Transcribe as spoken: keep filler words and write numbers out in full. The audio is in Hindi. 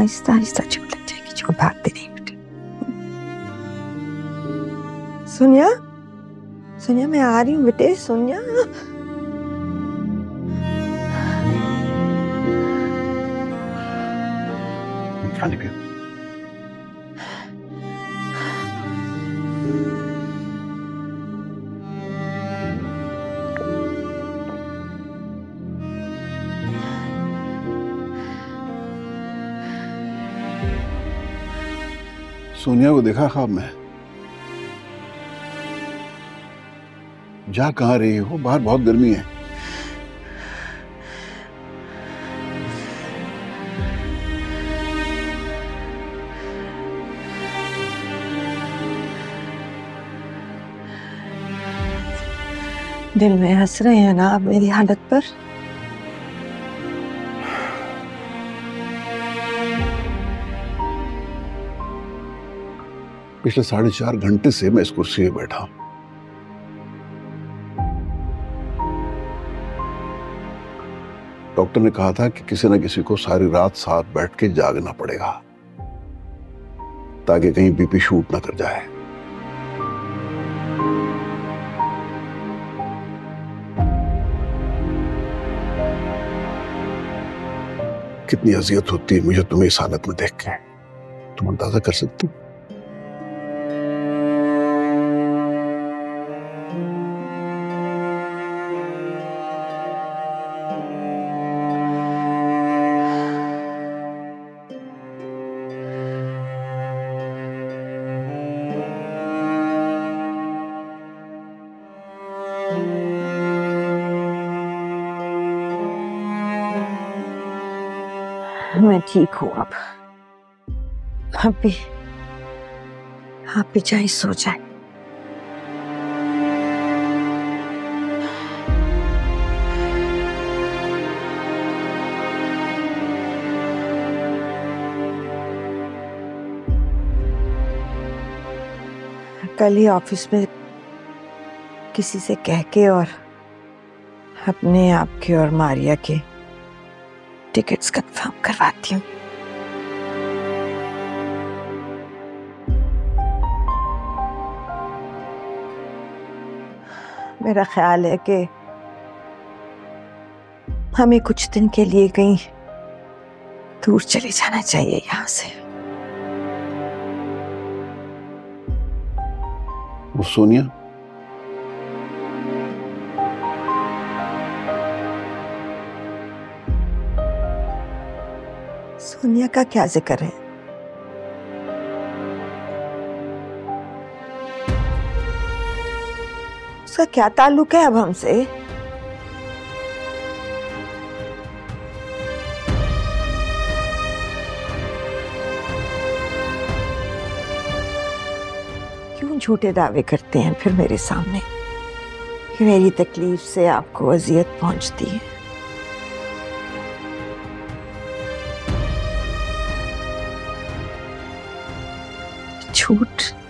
आहिस्ता आहिस्ता चोट लग जाएगी, चोट भागते नहीं बेटे। सोनिया, सोनिया मैं आ रही हूँ बेटे, सोनिया। पानी पियो। सोनिया को देखा ख्वाब में? जा कहाँ रही हो? बाहर बहुत गर्मी है। दिल में हंस रहे हैं ना आप मेरी हालत पर? पिछले साढ़े चार घंटे से मैं इस कुर्सी पे बैठा हूं। डॉक्टर ने कहा था कि किसी न किसी को सारी रात साथ बैठ के जागना पड़ेगा ताकि कहीं बीपी शूट ना कर जाए। कितनी अजियत होती है मुझे तुम्हें इस हालत में देख के, तुम अंदाजा कर सकती हो? मैं ठीक हूँ अब। आप भी आप भी चाहे सो जाए। कल ही ऑफिस में किसी से कह के और अपने आप के और मारिया के टिकट्स कंफर्म करवाती हूँ। मेरा ख्याल है कि हमें कुछ दिन के लिए कहीं दूर चले जाना चाहिए यहाँ से। वो सोनिया, सोनिया का क्या जिक्र है? उसका क्या ताल्लुक है अब हमसे? क्यों झूठे दावे करते हैं फिर मेरे सामने कि मेरी तकलीफ से आपको अजियत पहुंचती है? झूठ